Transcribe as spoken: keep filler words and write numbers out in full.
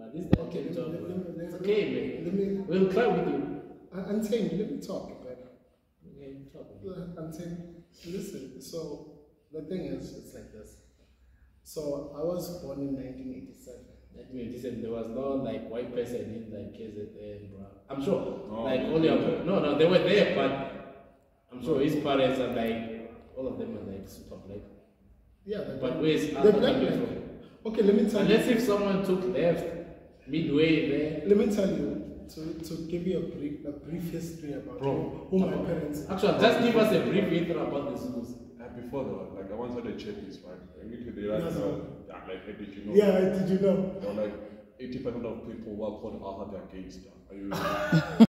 this is the Okay, let me, job, let, bro. me, let, It's me, okay, man. let me, We'll try with you. Un- Untamed, let me talk, but Okay, talk. uh, Untamed, listen, so the thing is, it's like this. So I was born in nineteen eighty-seven. nineteen eighty-seven, there was no like white person in like K Z N, bro. I'm sure. No, like no, all your no. no, no, they were there, but I'm sure his parents are like all of them are like super black. Yeah, the, But where's the other black countries man. from? Okay, let me tell Unless you. if someone took left midway there. Let me tell you to, to give you a brief a brief history about Bro, who my parents are. Actually, just give us a brief intro about the Zulus. Uh, before that, like I once had a checklist, right? And we could do that. Yes, sir. Yeah, like, hey, did you know? Yeah, did you know? You know, like eighty percent of people who are called Aha, they're gay stuff. Are you?